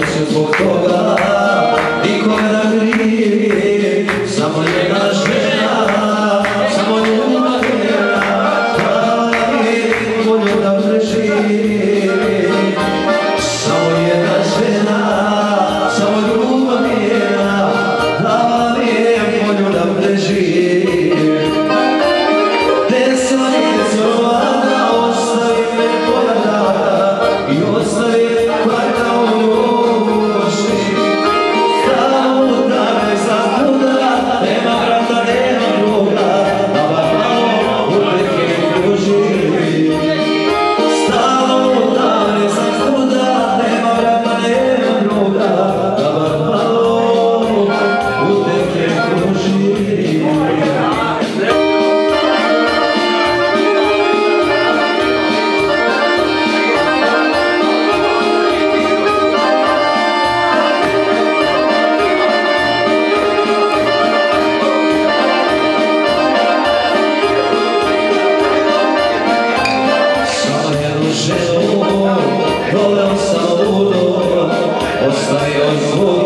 noću zbog toga nikome da krivi, samo njega žena, samo ljubav njena, pravi volju da preživi. Samo jedna žena, samo ljubav njena, pravi volju da preživi. Desanicu vlada, ostavi me koja dana i ostavi kvaka u ljubavi. Samo da me zakuda, nema vrata, nema druga, a bar malo uteke kruži. Samo da me zakuda, nema vrata, nema druga, a bar malo uteke kruži. Ženu, voleo sam ludo, ostavio zbog